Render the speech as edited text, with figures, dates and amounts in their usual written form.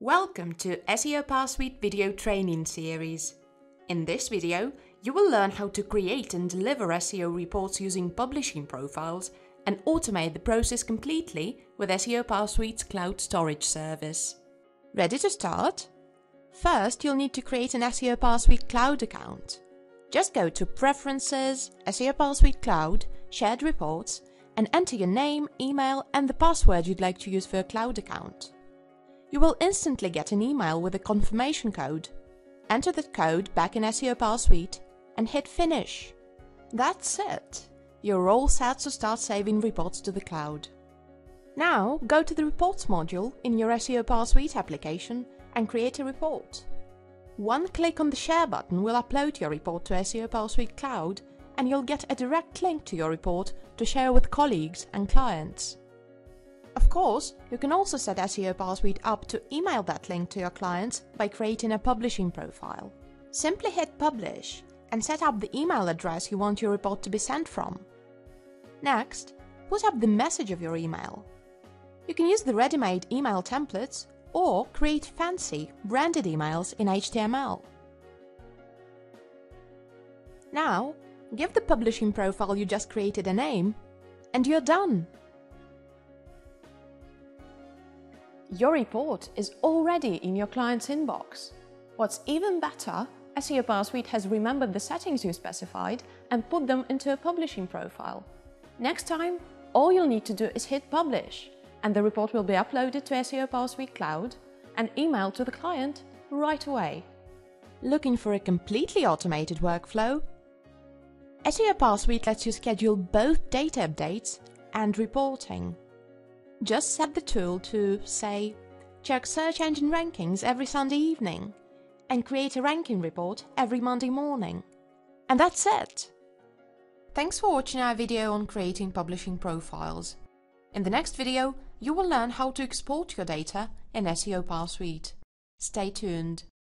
Welcome to SEO PowerSuite video training series. In this video, you will learn how to create and deliver SEO reports using publishing profiles and automate the process completely with SEO PowerSuite's cloud storage service. Ready to start? First, you'll need to create an SEO PowerSuite cloud account. Just go to Preferences, SEO PowerSuite Cloud, Shared Reports, and enter your name, email, and the password you'd like to use for your cloud account. You will instantly get an email with a confirmation code. Enter that code back in SEO PowerSuite and hit Finish. That's it! You're all set to start saving reports to the cloud. Now go to the Reports module in your SEO PowerSuite application and create a report. One click on the Share button will upload your report to SEO PowerSuite Cloud, and you'll get a direct link to your report to share with colleagues and clients. Of course, you can also set SEO PowerSuite up to email that link to your clients by creating a publishing profile. Simply hit Publish and set up the email address you want your report to be sent from. Next, put up the message of your email. You can use the ready-made email templates or create fancy, branded emails in HTML. Now, give the publishing profile you just created a name, and you're done! Your report is already in your client's inbox. What's even better, SEO PowerSuite has remembered the settings you specified and put them into a publishing profile. Next time, all you'll need to do is hit Publish, and the report will be uploaded to SEO PowerSuite Cloud and emailed to the client right away. Looking for a completely automated workflow? SEO PowerSuite lets you schedule both data updates and reporting. Just set the tool to, say, check search engine rankings every Sunday evening and create a ranking report every Monday morning. And that's it! Thanks for watching our video on creating publishing profiles. In the next video, you will learn how to export your data in SEO PowerSuite. Stay tuned!